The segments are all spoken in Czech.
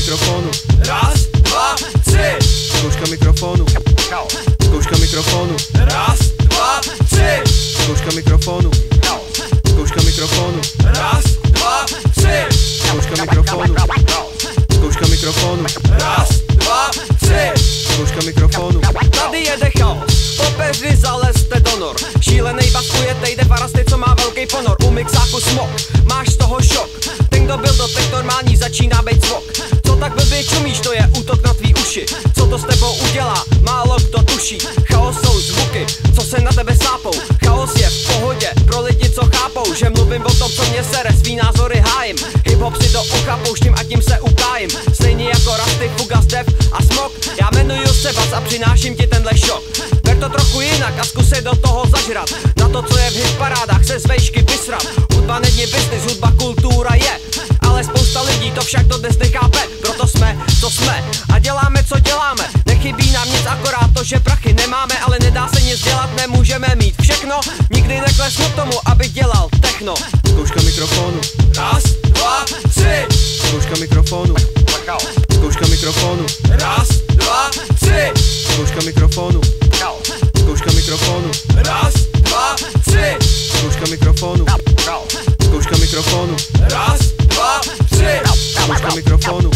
mikrofonu. Raz, dva, tři. Zkouška mikrofonu. Zkouška mikrofonu. Raz, dva, tři. Zkouška mikrofonu. Zkouška mikrofonu. Raz, dva, tři. Zkouška mikrofonu. Zkouška mikrofonu. Raz, dva, tři. Zkouška mikrofonu. Tady jede chaos, popeři zalezte do nor. Šílenej bas ujetej jde farasty, co má velký ponor. U mixáku smok, máš z toho šok. Ten, kdo byl doteď normální, začíná bejt svok. Co tak blbě čumíš, to je útok na tvý uši. Co to s tebou udělá, málo kdo tuší. Chaos jsou zvuky, co se na tebe sápou. Chaos je v pohodě, pro lidi, co chápou, že mluvím o tom, co mě sere, svý názory hájim. Hip-hop si do ucha pouštím a tím se ukájím. Stejně jako Rasty, Fugas, Dev a Smok. Já jmenuju se Bas a přináším ti tenhle šok. Ber to trochu jinak a zkus se do toho zažrat. Na to, co je v hitparádách, se z vejšky vysrat. Hudba není business, hudba kultura je. Ale spousta lidí to však dodnes nechápe. Proto jsme, co jsme a děláme, co děláme. Nechybí nám nic, akorát to, že prachy nemáme. Ale nedá se nic dělat, nemůžeme mít všechno. Nikdy neklesnu k tomu, aby dělal techno. Zkouška mikrofonu. Raz, dva, tři. Zkouška mikrofonu. Zkouška mikrofonu. Raz, dva, tři. Zkouška mikrofonu. Zkouška mikrofonu. Raz, dva, tři. Zkouška mikrofonu. Zkouška mikrofonu. Raz, dva, tři. Zkouška mikrofonu.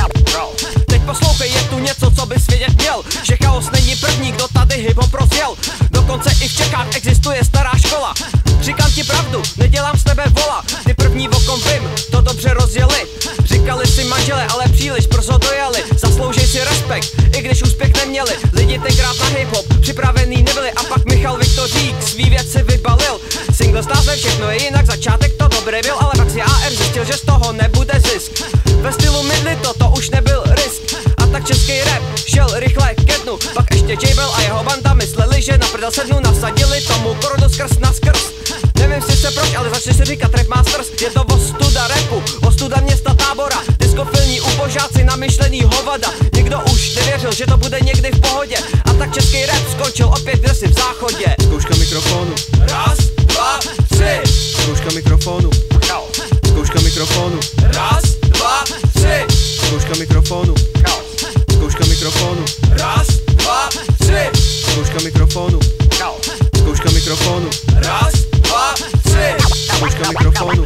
Teď poslouchej, je tu něco, co bys vědět měl. Že chaos není první, kdo tady hip-hop rozjel. Dokonce i v Čechách existuje stará škola. Říkám ti pravdu, nedělám z tebe vola. Ty první, o kom vím, to dobře rozjeli. Říkali si manžele, ale příliš brzo dojeli. Zasloužej si respekt, i když úspěch neměli. Lidi tenkrát na hip-hop připravený nebyli. A pak Michal Viktorík svý věci vybalil. Single s názvem Všechno je jinak, začátek to dobrý byl. Ale pak si AR zjistil, že z toho nebude zisk. Ve stylu Midli to už nebyl risk. A tak český rap šel rychle ke dnu. Pak ještě J-Bell a jeho banda mysleli, že na prdel sednu. Nasadili tomu korunu skrz na skrz. Nevím sice proč, ale začali si říkat rap masters. Je to ostuda rapu, ostuda města Tábora. Diskofilní ubožáci namyšlený hovada. Někdo už nevěřil, že to bude někdy v pohodě. A tak český rap skončil opět kdesi v záchodě. Zkouška mikrofonu. Raz, dva, tři. Zkouška mikrofonu. Zkouška mikrofonu. Raz, dva, tři. Zkouška mikrofonu. Zkouška mikrofonu. Raz, dva, tři. Zkouška mikrofonu. Zkouška mikrofonu. Raz, dva, tři. Zkouška mikrofonu.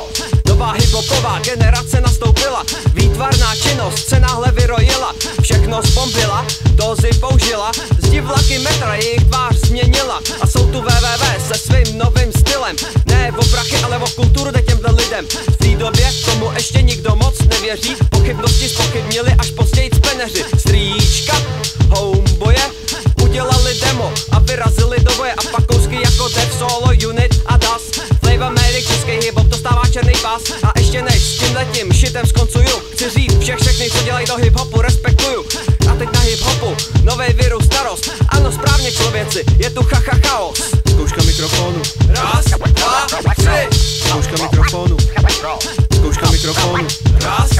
Nová hiphopová generace nastoupila. Výtvarná činnost se náhle vyrojila. Všechno zbombila, dozy použila. Zdi vlaky metra jejich tvář změnila. A jsou tu www se svým novým stylem. Ne o prachy, ale o kulturu jde těmhle lidem. V té době tomu ještě nikdo moc nevěří. Pochybnosti zpochybnili až později cpeneři. Strýčka, homeboje udělali demo a vyrazili do boje. A pak kousky jako Dev, Solo, Unit a Das. Flavor Medic, český hip-hop dostává černý pás. A ještě než s tímhletím shitem skoncuju, chci říct všechny, co dělají do hip-hopu, respektuju. A teď na hip-hopu, novej virus, starost. Ano, správně člověci, je tu chaos. Zkouška mikrofonu. Raz, dva, tři. Zkouška mikrofonu. Zkouška mikrofonu. Raz,